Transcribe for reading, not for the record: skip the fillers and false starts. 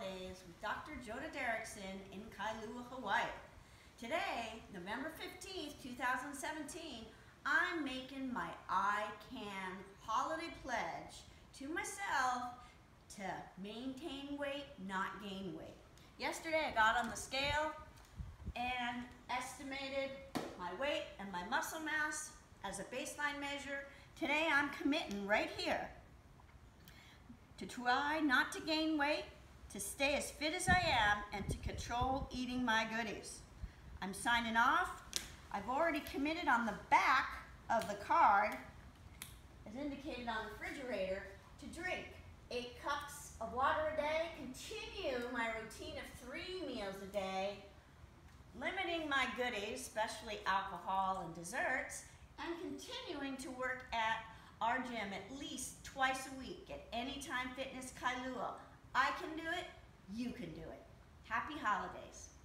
Holidays with Dr. Joda Derrickson in Kailua, Hawaii. Today, November 15th, 2017, I'm making my I Can holiday pledge to myself to maintain weight, not gain weight. Yesterday I got on the scale and estimated my weight and my muscle mass as a baseline measure. Today I'm committing right here to try not to gain weight, to stay as fit as I am, and to control eating my goodies. I'm signing off. I've already committed on the back of the card, as indicated on the refrigerator, to drink 8 cups of water a day, continue my routine of 3 meals a day, limiting my goodies, especially alcohol and desserts, and continuing to work at our gym at least twice a week at Anytime Fitness Kailua. I can do it, you can do it. Happy holidays.